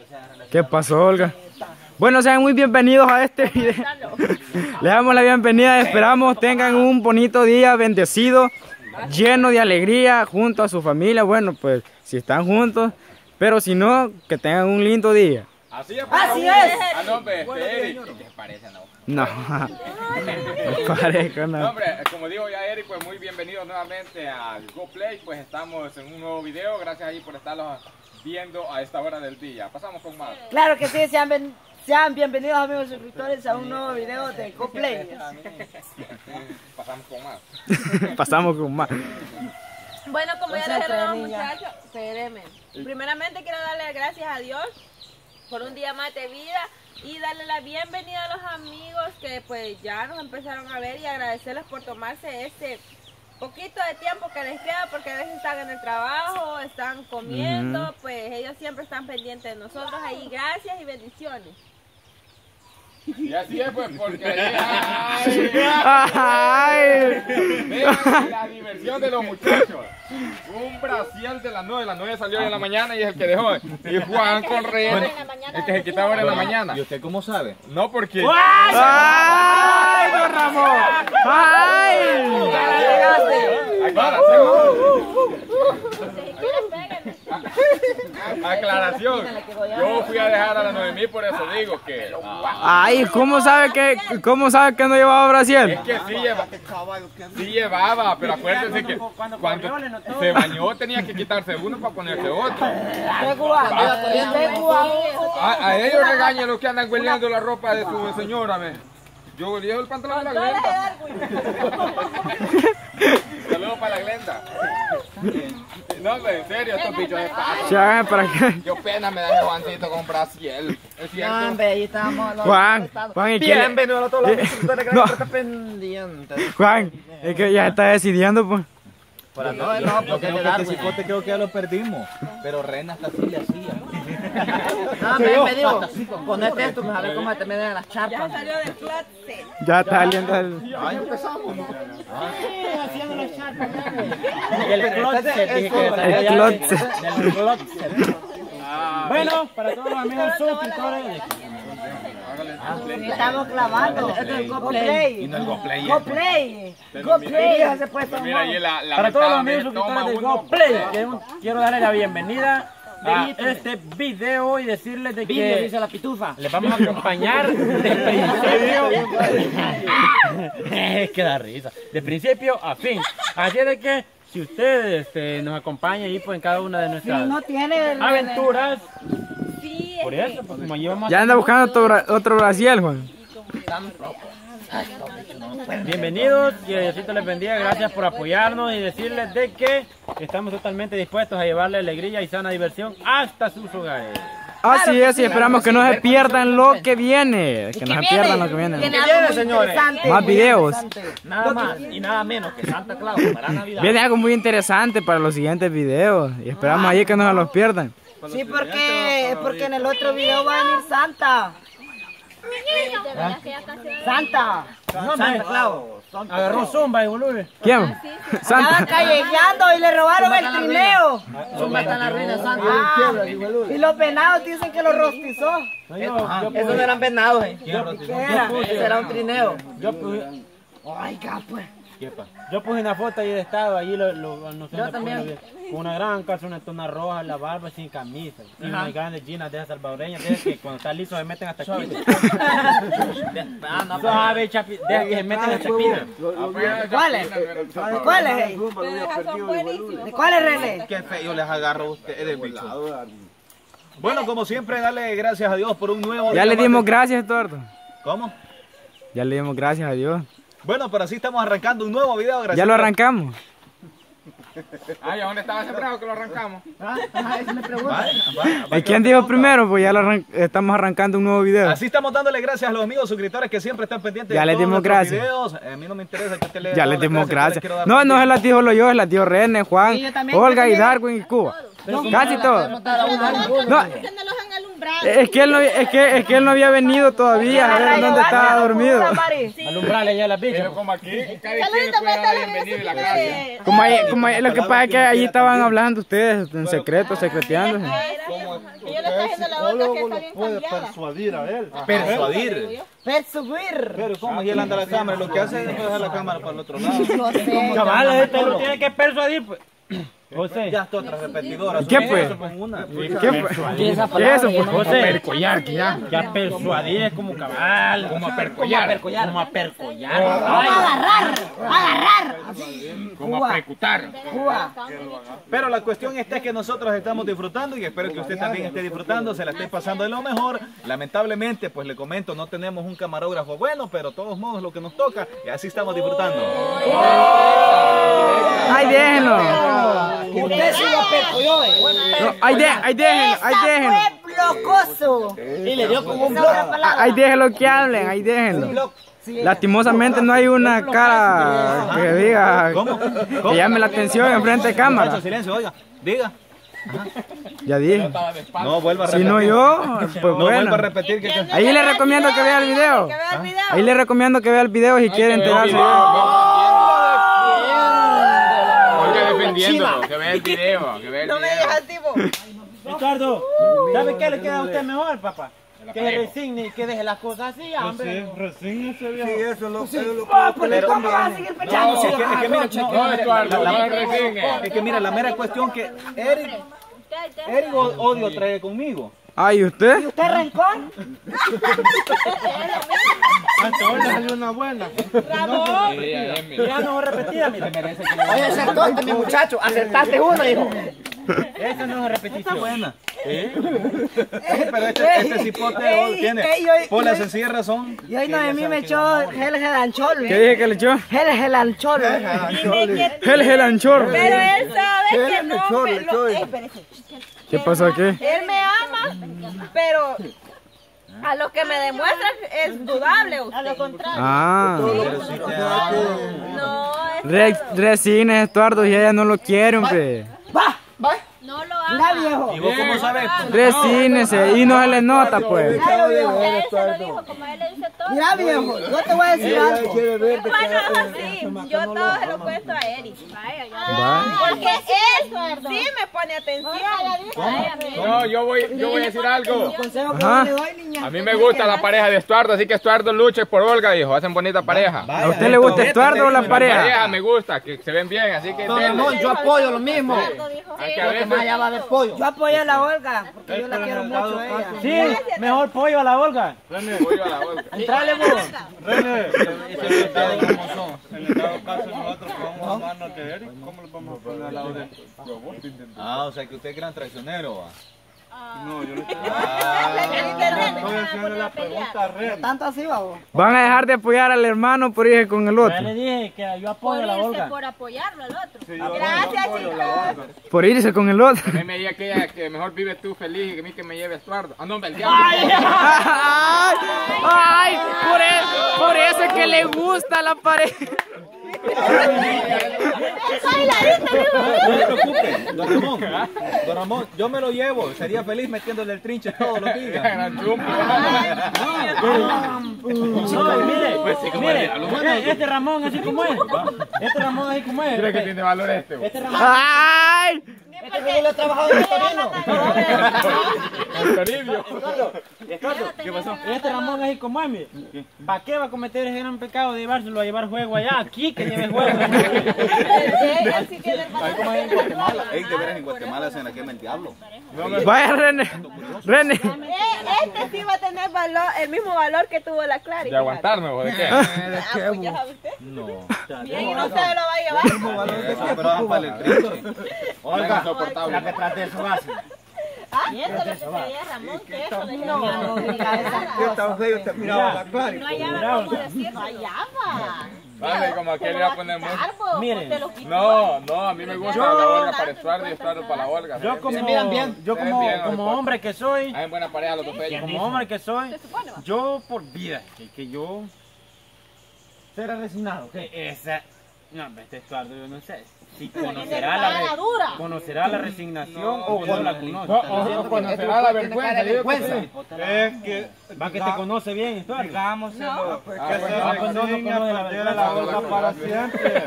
¿Qué pasó, Olga? Bueno, sean muy bienvenidos a este video. Les damos la bienvenida, esperamos tengan un bonito día, bendecido, lleno de alegría, junto a su familia. Bueno, pues, si están juntos, pero si no, que tengan un lindo día. Así es. Así es. Ah, no, hombre, Eric. ¿Qué te parece, no? No, me parezco, no. No, hombre, como dijo ya Eric, pues muy bienvenidos nuevamente a GoPlay. Pues estamos en un nuevo video. Gracias ahí por estarlos viendo a esta hora del día. Pasamos con más. Claro que sí, sean bienvenidos amigos suscriptores a un nuevo video de GoPlay. Pasamos con más. Pasamos con más. Bueno, como ya les dijeron los muchachos, espérenme. Primeramente quiero darle gracias a Dios por un día más de vida y darle la bienvenida a los amigos que pues ya nos empezaron a ver y agradecerles por tomarse este poquito de tiempo que les queda, porque a veces están en el trabajo, están comiendo, pues ellos siempre están pendientes de nosotros. Ahí gracias y bendiciones. Y así es, pues, porque vean la diversión de los muchachos. Un brasier de las 9 salió hoy en la mañana y es el que dejó. Y Juan con René, el que se quitaba ahora en la mañana. ¿Y usted cómo sabe? No, porque... ¡Ay, don Ramón! ¡Ay! Aclaración. Yo fui a dejar a la Noemí, por eso digo que... Ay, ¿cómo sabe que no llevaba brasier? Es que sí llevaba, pero acuérdense que cuando se bañó tenía que quitarse uno para ponerse otro. A ellos regañan los que andan hueleando la ropa de su señora, ¿ves? Yo hueleo el pantalón de la Glenda. Saludos para la Glenda. No, en serio, estos bichos de paso. ¿Para qué? Yo pena me da Juancito con Brasil. ¿Es cierto? Ahí estamos. Juan, ¿y quién? Bienvenido a todos los suscriptores que están pendientes. Juan, es que ya está decidiendo, pues. No, porque este cicote creo que ya lo perdimos. Pero Rena hasta así le hacía. No, me digo, ponete esto, a ver cómo te meten las chapas. Ya salió del closet. Ya está saliendo el... Ahí empezamos. Haciendo las chapas. El closet. El closet. Bueno, para todos los amigos suscriptores. Estamos clavando. Esto es GoPlay. Y no el GoPlay. GoPlay. GoPlay. Se puede Pues mira, ahí la Para todos los mitad amigos me toma suscriptores de uno. GoPlay, quiero darle la bienvenida a este video y decirles de que dice la pitufa. les vamos a acompañar de principio. Es que da risa. De principio a fin. Así es de que si ustedes nos acompañan ahí pues en cada una de nuestras No tiene aventuras. Sí, Por eso, pues como llevamos. Ya anda buscando otro brasier, Juan. Bienvenidos, que Diosito les bendiga, gracias por apoyarnos y decirles de que estamos totalmente dispuestos a llevarle alegría y sana diversión hasta sus hogares. Así es, y esperamos que no se pierdan lo que viene. Que no se pierdan lo que viene. ¿Qué viene, señores? Más videos. Nada más y nada menos que Santa Claus para Navidad. Viene algo muy interesante para los siguientes videos. Y esperamos ahí que no se los pierdan. Sí, porque en el otro video va a venir Santa. Santa. Santa Claus. Agarró zumba y boludo. ¿Quién? Estaban Santa. callejeando y le robaron el trineo. Zumba está en la ruina, Santa. Y los venados dicen que los rostizó. Esos no eran venados, ¿Qué era? Ese era un trineo. Yo puse una foto ahí de estado, allí yo también. Con una gran calzonetona roja, la barba sin camisa. Y unas grandes jeans de esas salvadoreñas, de esas que cuando está liso se meten hasta aquí. Suave, de que se meten hasta aquí. ¿Cuáles? ¿Cuáles? ¿Cuáles, René? Qué feo les agarro a ustedes, bicho. Bueno, como siempre, darle gracias a Dios por un nuevo Ya día le más dimos de- gracias, Torto. ¿Cómo? Ya le dimos gracias a Dios. Bueno, pero así estamos arrancando un nuevo video. Gracias Ya lo arrancamos. Ay, ¿a dónde estaba sembrado que lo arrancamos? ¿Y quién dijo primero? Pues ya estamos arrancando un nuevo video. Así estamos dándole gracias a los amigos suscriptores que siempre están pendientes Ya de les todos dimos nuestros gracias. videos. A mí no me interesa que usted le Ya dé les las dimos yo les gracias. quiero dar No, las no se las dijo yo, se las dijo René, Juan, Sí, yo también, Olga y yo también. Darwin y Cuba. Casi todo. No, ustedes no los han alumbrado. Es que él no había venido todavía, a ver dónde estaba dormido. Alumbrarle ya a las bichas. Pero como aquí, cada quien le puede dar la bienvenida y la gracia. Lo que pasa es que allí estaban hablando ustedes en secreto, secreteando. Y yo le estoy haciendo la boca que está bien cambiada. Persuadir a él. Persuadir. Persuadir. Pero ¿cómo? Y él anda a la cámara, lo que hace es dejar la cámara para el otro lado. No sé. Chavales, este lo tiene que persuadir, pues. José. Ya está otra repetidora. ¿Qué pues? Eso con una. ¿Qué es eso? Pues? José. Percollar, que ya. Ya persuadir es como cabal. Como a percollar. Como a percollar. Agarrar. Como a precutar. Pero la cuestión está es que nosotros estamos disfrutando y espero que usted también esté disfrutando, se la esté pasando de lo mejor. Lamentablemente, pues le comento, no tenemos un camarógrafo bueno, pero de todos modos lo que nos toca y así estamos disfrutando. ¡Ay, déjenlo! Usted sí lo percolló, No, ¡ay, déjenlo! Fue blocoso. Y le dio como un bloque. ¡Ay, déjenlo que hablen! ¡Ay, déjenlo! Lastimosamente no hay una cara que diga, que llame la atención en frente de cámara. Silencio, oiga, diga. Ya dije. No vuelva a Si repetir. no yo, pues No vuelva a bueno. repetir que... Ahí le recomiendo que vea el video. Que vea el video. Ahí le recomiendo que vea el video si quiere enterarse. Oiga, defendiéndolo, que vea el video, que vea el No me video. dejas, tipo. Ricardo, ¿sabe qué le queda a usted mejor, papá? Que se resigne y que deje las cosas así, hombre. Es que mira, la mera cuestión que Eric odio trae conmigo. Ay, ¿usted? ¿Usted rencón? Hasta hoy le salió una buena. Ya no repetida, mire. Oye, acertaste, mi muchacho. Acertaste uno, hijo. Esa no es repetición. Buena. Pero este cipote hoy tiene, por la sencilla razón. Y hoy Noemí me echó gel anchol. ¿Qué dije que le echó? Gel anchol. El anchor. Pero él sabe que no me lo... espérese. ¿Qué pasó aquí? Él me ama, pero a lo que me demuestra es dudable usted. A lo contrario. Ah. No, es... Resines, Estuardo, y ella no lo quiere, hombre. No lo Mira, ama. viejo. ¿Y vos cómo sabes? Resínese, y no se le nota, pues. Él se lo dijo, como él le dice todo. Mira, viejo. Yo te voy a decir algo. Bueno, así, yo todo se lo cuento a Eric. Va. Porque él sí me pone atención. No, yo voy a decir algo. Consejo que Ajá. yo le doy, niña. A mí me gusta la pareja de Estuardo, así que Estuardo luche por Olga, hijo. Hacen bonita pareja. ¿A usted le gusta Estuardo o la La pareja? pareja me gusta, que se ven bien, así que denle. Yo apoyo lo mismo. Aunque a veces Yo apoyo a la Olga, porque yo la quiero mucho a ella. Sí, mejor pollo a la Olga. voy a la Olga. Entrale, vos. En el dado caso nosotros somos hermanos de Eric, ¿cómo le vamos a poner al lado de él? Ah, o sea que usted es gran traicionero, va. No, yo le estoy haciendo la pregunta a Ren. Tanto así, babo. Van a dejar de apoyar al hermano por irse con el Ya otro. le dije que yo apoyo a la Olga. Por apoyarlo al otro. Gracias, chicos. Por irse con el otro. A mí me diga que mejor vives tú feliz y que a mí que me lleve Estuardo. Ah, no, el diablo. Ay, por eso es que le gusta la pareja. No se preocupe, don Ramón, yo me lo llevo, sería feliz metiéndole el trinche todos los días. Gran trumpo. No, mire, este Ramón así como es. Este Ramón así como es. ¿Crees que tiene valor este? Vos? Este Ramón. Ay. Este que yo le he trabajado en Torino. El Toribio. ¿Qué pasó? Este Ramón así como es, mire. ¿Para qué va a cometer ese gran pecado de llevárselo a llevar juego allá? Aquí que lleve juego. Él sí tiene Ahí como es en Guatemala. Ey, de veras en Guatemala se la quema el diablo. Vaya, René. René. Este sí va a tener valor, el mismo valor que tuvo la Clara. De aguantarme, ¿vos de qué? Pues ya sabe usted. No. Bien, y no se lo va a llevar. Pero van para el trinche. Oiga, insoportable. La que trate eso hace. Y eso es lo que quería Ramón, que eso de No, Estaba feo, te miraba la cara. no hallaba cómo decir, no hallaba. Vale, como que le voy a poner mucho. Miren. No, a mí me gusta la Olga para Estuardo y Estuardo para la Olga. Yo como, Se ven bien, como los hombre que soy, Hay buena pareja los dos fellos. como hombre que soy, yo por vida, que yo será resignado, que esa, no, este Estuardo yo no sé, si conocerá la resignación o no la conoce. O conocerá la vergüenza. Yo digo que sí. Es que Va que te conoce bien, Estuardo. Digámoselo. que se resigne a perder la Olga para siempre.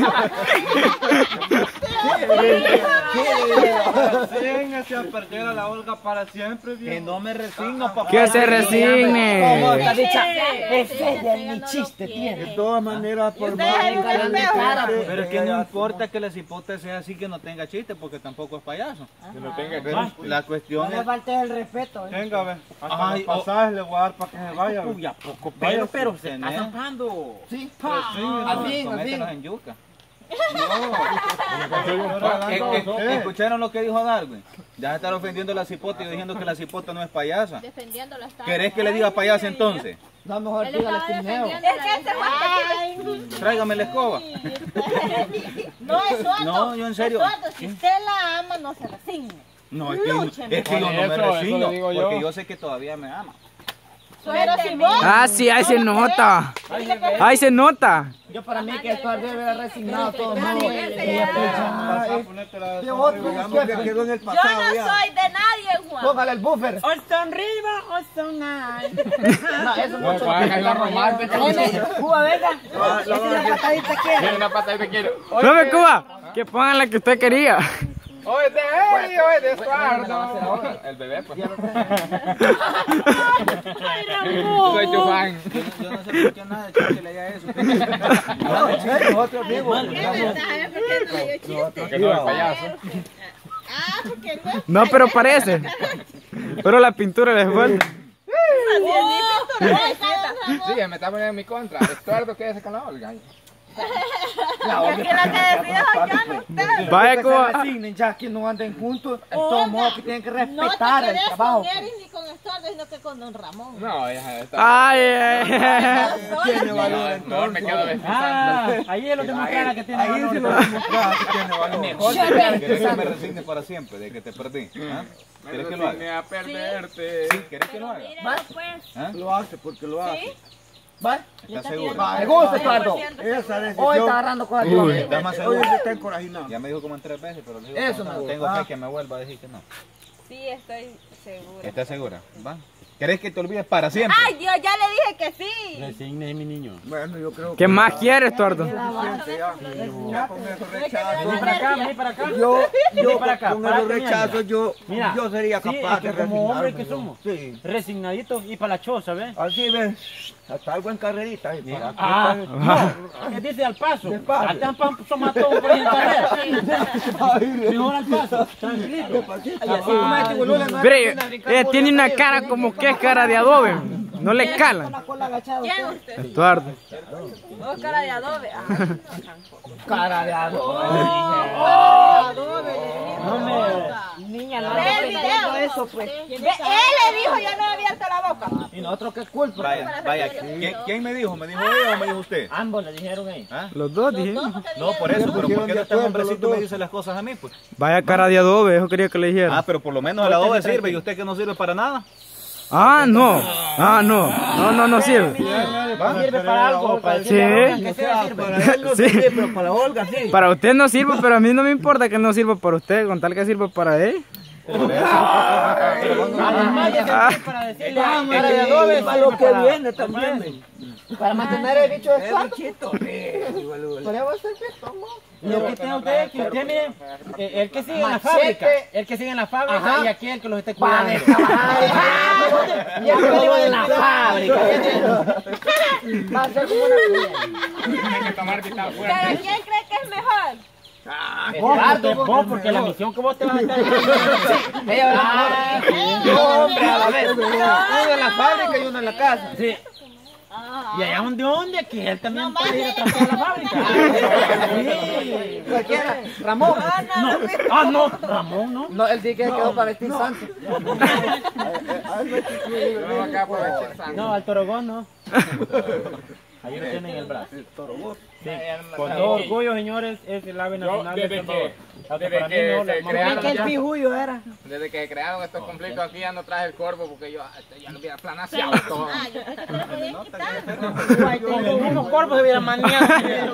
Resígnese a perder a la Olga para siempre. Que no me resigno, papá. Que se resigne. Ese es mi chiste, tiene. De todas maneras, por más pero es que no importa que la cipote sea así, que no tenga chiste, porque tampoco es payaso. Que no tenga La cuestión No le es... faltes el respeto. Venga, ve. Hasta los pasajes le voy a dar para que se vaya. Uy, a poco, Vaya, pero se tenés. está zampando. Sí. Comételos en yuca. ¿Escucharon lo que dijo Darwin? Ya se están ofendiendo a la cipota y diciendo que la cipota no es payasa. Defendiéndolo está. ¿Querés que le diga payasa entonces? No, mejor Él dígale estaba trineo. defendiendo. Tráigame la escoba. No, Estuardo. No, yo en serio. Estuardo, si usted la ama, no se resigne. No, es que yo no me Eso resigno, lo digo yo. porque yo sé que todavía me ama. Pero si vos... Ah, sí, ahí se nota. Ahí se nota. Yo para mí que Estuardo debe haber resignado a todos modos. Quedó en el Yo no soy de nadie, Juan. Póngale el buffer. O son arriba o son ahí. No, eso No, mucho. Juan, es la romántica. Cuba, venga. Esa es una patadita que. Tiene una pata y te quiero. Profe Cuba, que pongan la que usted quería. Oye, de él, oye, de Estuardo. El bebé, pues. Soy tu fan. Yo no sé por qué nada de chiste le haya eso. Nosotros vivos. Que no es payaso. Ah, porque no es... No, pero parece. Pero la pintura les falta. Sí, me está poniendo en mi contra. Estuardo, quédese con la Olga. Aquí lo que decide soy yo, no usted. Vaya Que Cuba. se resignen ya que no anden juntos. De todos modos que tienen que No te respetar el querés trabajo. con Eris ni con Estuardo, sino que con Don Ramón. No, ya está. Ay, ay. Tiene valor No, me quedo Ah, ahí es lo que demuestra que tiene Ahí valor. sí lo demostraba que tiene valor. Mejor ¿Querés que me resigne para siempre de que te perdí? ¿Ah? ¿Querés que lo haga? a perderte. Sí, ¿querés que lo haga? ¿Ah? Lo hace porque lo hace. ¿Va? ¿Estás seguro? Me gusta, Estuardo. Esa Hoy decisión. está agarrando cosas. ¿Estás más seguro? Hoy está encorajinado. Ya me dijo como en 3 veces, pero le digo, Eso no, me gusta. tengo fe que me vuelva a decir que no. Sí, estoy segura. ¿Estás segura? ¿Va? ¿Querés que te olvides para siempre? Ay, Dios, ya le dije que sí. Resigne, mi niño. Bueno, yo creo ¿Qué más quieres, Estuardo? ya con esos rechazos. Vení para acá, vení para acá. Yo para acá, con para esos que rechazos yo sería sí, capaz es que de como hombres que resignarme, somos. Sí. Resignaditos y para la choza, ¿ves? Así ves. Hasta algo en carrerita. ahí, para que Ah, ustedes- no, dice al paso. Despacio. Hasta un somatón por ahí en carrera. Mejor al paso, tranquilo. Mire, tiene una cara como que es cara de adobe. No le calan. ¿Quién usted? Estuardo. Vos cara de adobe. Ah, Cara de adobe. No me... Niña, no Ve el le video. eso, pues. Él le dijo, yo no he abierto la boca. Y nosotros qué culpa. Vaya, ¿quién me dijo? ¿Me dijo ella o me dijo usted? Ambos le dijeron ahí. ¿Ah? Los dos dije. No, por eso, pero ¿por qué no este hombrecito me dice las cosas a mí? Pues? Vaya cara de adobe, eso quería que le dijera. Ah, pero por lo menos el adobe sirve y usted que no sirve para nada. Ah, no. Ah, no. No sirve. Sirve para algo, para Sí. decirle que sea sirve. Para él no Sí. sirve, pero para Olga sí. Para usted no sirve, pero a mí no me importa que no sirva para usted, con tal que sirva para él. Además de servir para decirle Cara de adobe Para lo que viene también. para mantener el bicho de Es santo. bichito. Pero vos sabés que tomo. Lo que tiene usted es que usted mire, el que sigue en la Machete. fábrica, el que sigue en la fábrica Ajá. y aquí el que los esté Para cuidando. trabajar. Ya me digo de la fábrica. Va a ser como una Tiene que tomar que está Pero fuerte. ¿quién cree que es mejor? Vos, porque la misión que vos te vas a estar Ella va a hombre a la vez. Uno en la fábrica y uno en la casa. Sí. Y allá donde aquí él también puede ir a trabajar a la fábrica. Sí. Cualquiera. Ramón. No, Ramón no. No, él sí que quedó para vestir santo. Yo acá aproveché el santo. No, al Torogón no. Ahí lo tienen en el brazo. Sí. Con todo orgullo, señores, es el ave nacional de El Salvador. Desde para mí que no, se la- crearon Que el ya- pijuyo era. desde que se crearon estos conflictos aquí ya no traje el corvo porque yo ya lo hubiera planaseado todo. Ah, yo pensé que lo podían quitar. Con unos corpos se hubieran maneado.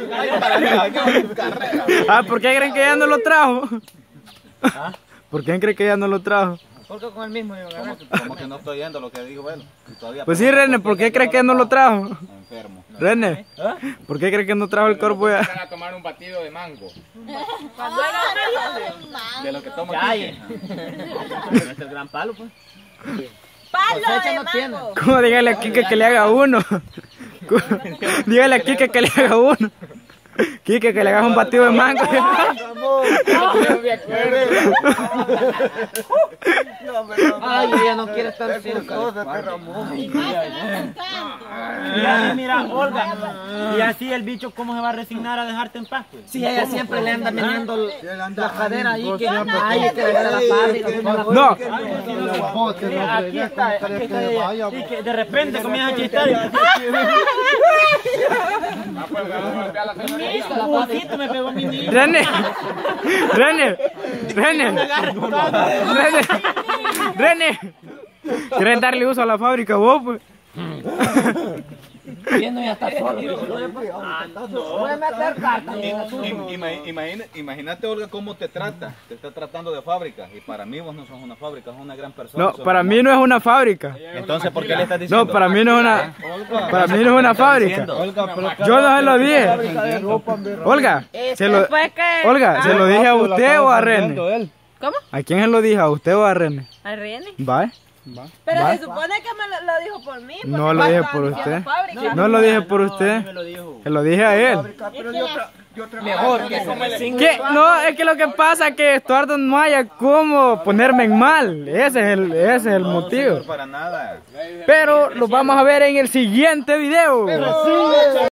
Ah, ¿por qué creen que ya no lo trajo? ¿Por qué creen que ya no lo trajo? Porque con el mismo iba a ganar. Como que no estoy yendo lo que dijo él. Todavía Pues sí, René, ¿por qué creen que no lo trajo? enfermo. René, ¿por qué creen que no trajo el corvo ya? Van a tomar un batido de mango. Cuando era mango. De lo que toma Ya, aquí. Este es el gran palo, pues. Palo Cosecha de no tiene. mango. ¿Cómo dígale a Kike que le haga uno? Dígale a Kike que le haga uno. Kike, que le hagas un batido de mango. No me acuerdo. Ay, ella no quiere estar cerca. Y así, mira, Olga, y así el bicho, ¿cómo se va a resignar a dejarte en paz? Pues? Sí, ella siempre le anda meneando la cadera ahí que ay, que le da la fábrica. No, Aquí está ella. Y que de repente comienza a chistar. Ah, pues vamos a golpear a la señorita. Un poquito me pegó mi niño. René, René, René, René. ¿Quieres darle uso a la fábrica vos, pues? Viendo ya está solo. Voy a meter cartas. Imagínate, Olga, cómo te trata. Te está tratando de fábrica. Y para mí vos no sos una fábrica, sos una gran persona. No, sos para un mí no es una fábrica. Entonces, ¿por qué le estás diciendo? No, para mí no es una, para mí no es una fábrica. Yo no se lo dije. Olga, se lo, Después que... Olga, ¿se lo dije a usted o a René? ¿Cómo? ¿A quién se lo dije? ¿A usted o a René? ¿A René? ¿Va? Pero ¿Va? se supone que me lo dijo por mí. porque No lo me dije estaban por diciendo usted. fábrica. No lo dije por usted. Me lo dijo. Se lo dije a él. Mejor que como el ¿Qué? No, es que lo que pasa es que Estuardo no haya cómo ponerme en mal. Ese es el motivo. Para nada. Pero lo vamos a ver en el siguiente video.